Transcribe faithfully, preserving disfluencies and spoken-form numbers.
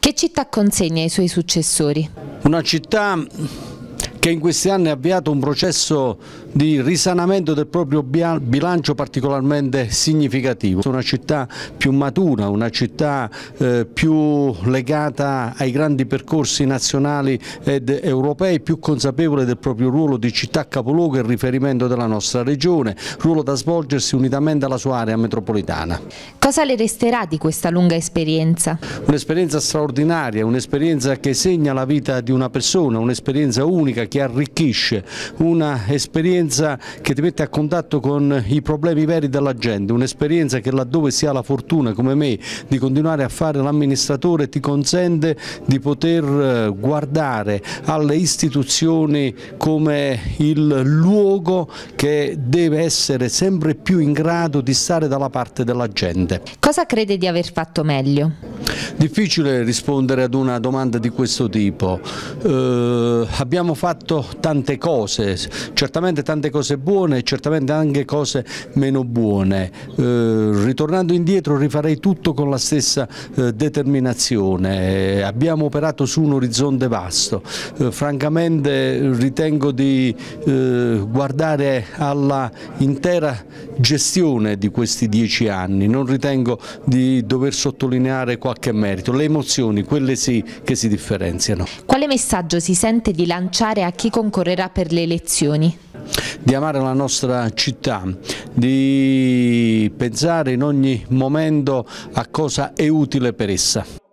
Che città consegna ai suoi successori? Una città che in questi anni ha avviato un processo di risanamento del proprio bilancio particolarmente significativo. Una città più matura, una città eh, più legata ai grandi percorsi nazionali ed europei, più consapevole del proprio ruolo di città capoluogo e riferimento della nostra regione, ruolo da svolgersi unitamente alla sua area metropolitana. Cosa le resterà di questa lunga esperienza? Un'esperienza straordinaria, un'esperienza che segna la vita di una persona, un'esperienza unica che arricchisce, un'esperienza che ti mette a contatto con i problemi veri della gente, un'esperienza che laddove si ha la fortuna come me di continuare a fare l'amministratore ti consente di poter guardare alle istituzioni come il luogo che deve essere sempre più in grado di stare dalla parte della gente. Cosa crede di aver fatto meglio? Difficile rispondere ad una domanda di questo tipo. Eh, abbiamo fatto tante cose, certamente tante cose buone e certamente anche cose meno buone. Eh, ritornando indietro rifarei tutto con la stessa eh, determinazione. Eh, abbiamo operato su un orizzonte vasto. Eh, francamente ritengo di eh, guardare alla intera gestione di questi dieci anni, non ritengo di dover sottolineare qualche merito. Le emozioni, quelle sì, che si differenziano. Quale messaggio si sente di lanciare a chi concorrerà per le elezioni? Di amare la nostra città, di pensare in ogni momento a cosa è utile per essa.